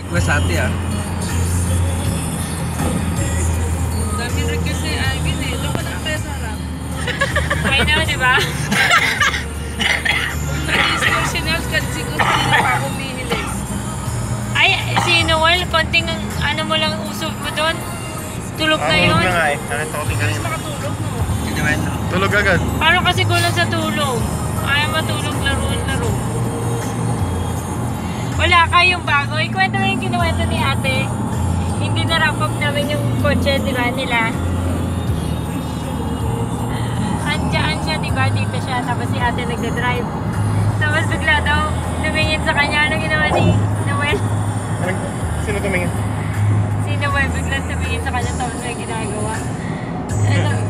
West ate ah. Dami request ni Alvin eh. Doon pa na kaya sa harap. I know, di ba? Kung nag-store si Nels, kasi siguro kanina pa ako binilis. Ay, si Noel, konting ano mo lang usog mo doon. Tulog na yun. Tulog na nga eh. Nakita ko tingnan yun. Makatulog mo. Hindi naman no. Tulog agad. Paano kasi kulang sa tulog? Ayaw matulog, laro. Wala kayong bago. Ikwento mo yung kinuwento ni ate. Hindi na-wrap up namin yung kotse, di ba, nila. Andiyan siya, di ba? Dito siya. Tapos si ate nagda-drive. Tapos bigla daw, tumingin sa kanya. Ano ginawa ni Noel? Sino tumingin? Si Noel bigla tumingin sa kanya. Tapos may ginagawa. Ano,